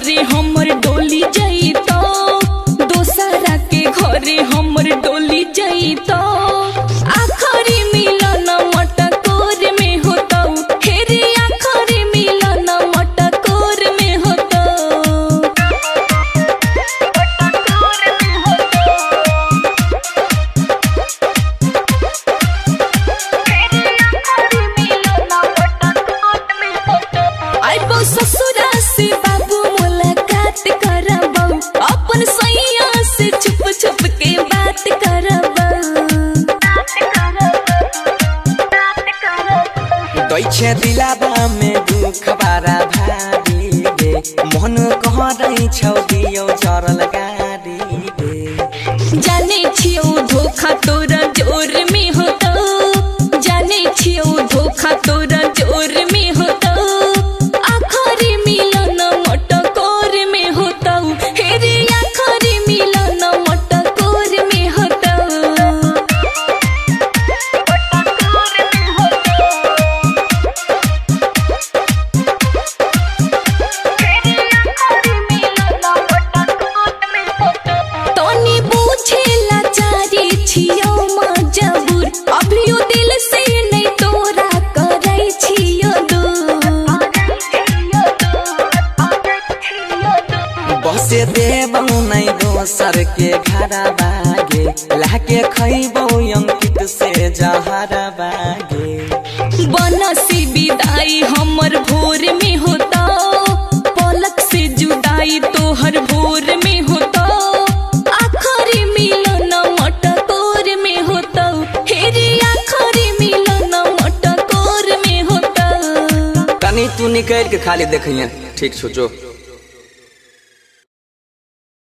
घरे हमर डोली जइतो, दोसरा के घरे हमर डोली जइतो। आखरी मिलन मटकोर में होतो, हेरे आखरी मिलन मटकोर में होतो। आइबो ससुरा से बाबू मुलाकात करबो, अपन सैया से छुप छुप के बात करबो। दैछे दिलाबा में दुख बारा भारी रे, मन कहरै छौ दियौ चरल गारी रे। जाने छियौ धोखा तोरा जोर में होतो, जाने छियौ धोखा तोरा जोर में होतो। आखरी मिलन मटकोर में होतो, हेरे आखरी मिलन मटकोर में होतो। तनी बुझेला चारी छियौ मजबूर, अभियो दिल से नहीं तोरा करै छियौ दूर। बसे देबौ नै दोसर के घरा बागे, लाके खैबौ अंकित से जहरा बागे। बनसी विदाई हमर भोर में होता, पलक से जुदाई तोहर भोर में होता। आखरी मिलन मटकोर में होता, हेरे आखरी मिलन मटकोर में होता। तनी तू निकल के खाली देखिए, ठीक छो जो।